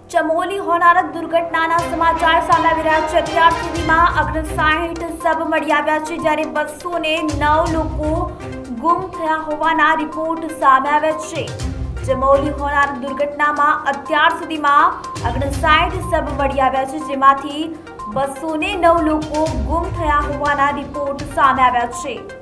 ચમોલી હોનારત દુર્ઘટનાના સમાચાર સામે આવી રહ્યા છે। અત્યાર સુધીમાં 59 શબ મળી આવ્યા છે, જ્યારે 209 લોકો ગુમ થયા હોવાના રિપોર્ટ સામે આવ્યા છે। ચમોલી હોનારત દુર્ઘટનામાં અત્યાર સુધીમાં 59 શબ મળી આવ્યા છે, જેમાંથી 209 લોકો ગુમ થયા હોવાના રિપોર્ટ સામે આવ્યા છે।